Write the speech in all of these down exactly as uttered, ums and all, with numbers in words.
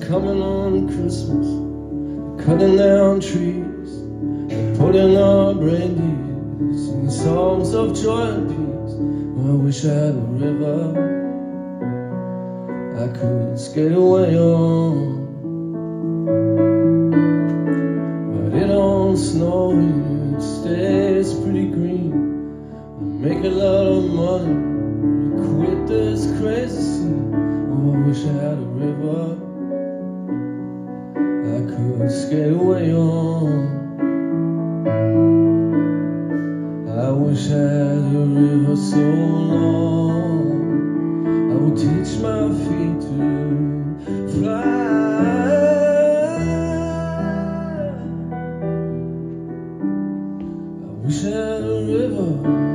coming on Christmas, cutting down trees, putting up reindeers, singing songs of joy and peace. Oh, I wish I had a river I could skate away on, but it don't snow here, it stays pretty green. I make a lot of money, quit this crazy scene. Oh, I wish I had a river I could skate away on. I wish I had a river so long I would teach my feet to fly. I wish I had a river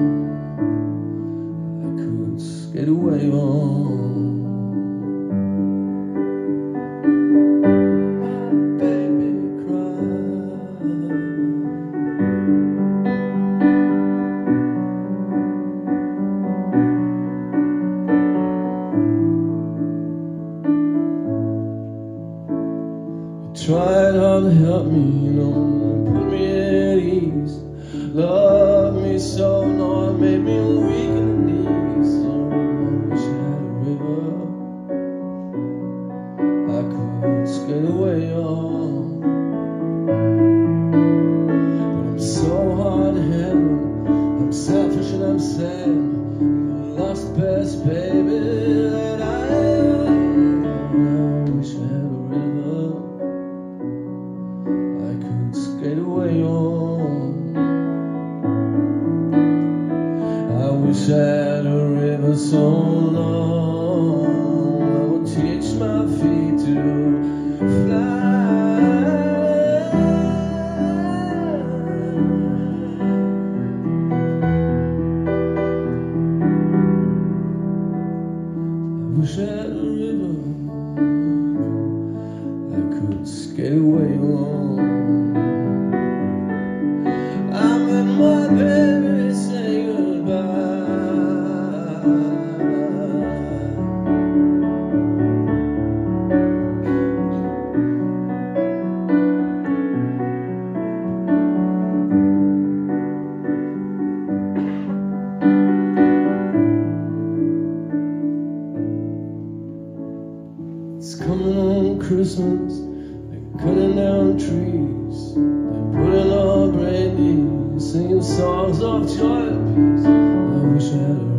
I could skate away on. Tried hard to help me, you know, put me at ease, love me so, no, it made me weak in the knees. So I wish I had a river I could skate away on, but I'm so hard to handle, I'm selfish and I'm sad, I lost the best baby that I ever had. I wish I had a river skate away on. I wish I had a river so long I would teach my feet to fly. I wish I had a river I could skate away on. My baby, say goodbye. It's coming on Christmas, they're cutting down trees, they're putting up reindeers, singing songs of joy and peace. I wish I had a